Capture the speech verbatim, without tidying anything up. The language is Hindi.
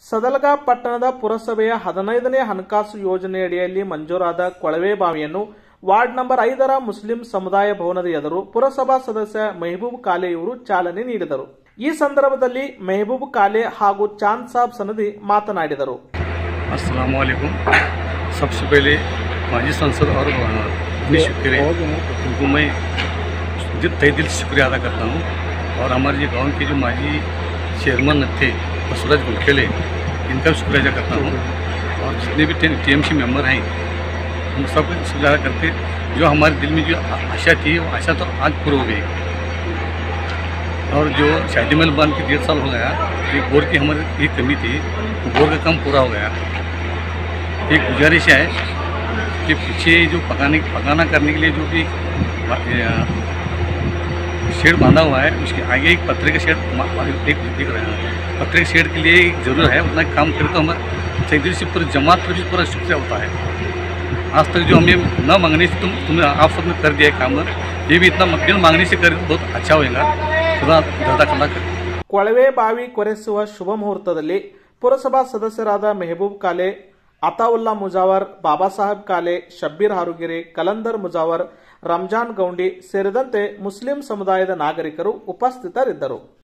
ಸದಲಗ ಪಟ್ಟಣದ ಪುರಸಭೆಯ ಹದಿನೈದನೇ ಹಣಕಾಸು ಯೋಜನೆಯಡಿಯಲ್ಲಿ ಮಂಜೂರಾದ ಕೊಳವೆ ಬಾವಿಯನ್ನು ವಾರ್ಡ್ ನಂಬರ್ ಐದರ ಮುಸ್ಲಿಂ ಸಮುದಾಯ ಭವನದ ಎದುರು ಪುರಸಭಾ ಸದಸ್ಯ ಮೆಹಬೂಬ್ ಕಾಲೆ ಇವರು ಚಾಲನೆ ನೀಡಿದರು। ಈ ಸಂದರ್ಭದಲ್ಲಿ ಮೆಹಬೂಬ್ ಕಾಲೆ ಹಾಗೂ ಚಾಂದ್ ಸಾಬ್ ಸನದಿ ಮಾತನಾಡಿದರು। अस्सलामु अलैकुम। सबसे पहले माजी संसद और अपने शुक्रिया उनको मैं तहे दिल से शुक्रिया अदा करता हूँ। और हमारे ये गांव के जो माजी चेयरमैन थे सूरज गुलखेले, इनका भी शुक्रिया अदा करता हूँ। और जितने भी टी एम सी मेम्बर हैं उन सब शुक्रिया अदा करते, जो हमारे दिल में जो आशा थी वो आशा तो आज पूरी हो गई। और जो शादीमल बांध के डेढ़ साल हो गया, ये बोर की हमारी एक कमी थी, बोर का काम पूरा हो गया। एक गुजारिश है कि पीछे जो पकाने पकाना करने के लिए जो भी शेड बांधा हुआ है उसके आगे एक पत्थर का शेड एक दिख रहा है। पत्थर के शेड के लिए जरूर है, उतना काम करें तो हमारे सही से पूरी जमात पर भी पूरा शुक्रिया होता है। आज तक जो हमें न मांगने से तुम तुमने आप सबने कर दिया है काम, ये भी इतना बिन मांगने से करें तो बहुत अच्छा होगा। खुदा दादा कला कर ಕೊಳವೆ ಬಾವಿ ಕೊರೆಸುವ ಶುಭ ಮುಹೂರ್ತದಲ್ಲಿ ಪುರಸಭಾ ಸದಸ್ಯರಾದ ಮೆಹಬೂಬ್ ಕಾಲೆ, ಅತಾವುಲ್ಲಾ ಮುಜಾವರ್, ಬಾಬಾ ಸಾಹೇಬ್ ಕಾಲೆ, ಶಬ್ಬೀರ್ ಹಾರುಗಿರಿ, ಕಲಂದರ್ ಮುಜಾವರ್, ರಂಜಾನ್ ಗೌಂಡಿ ಸೇರಿದಂತೆ ಮುಸ್ಲಿಂ ಸಮುದಾಯದ ನಾಗರಿಕರು ಉಪಸ್ಥಿತರಿದ್ದರು।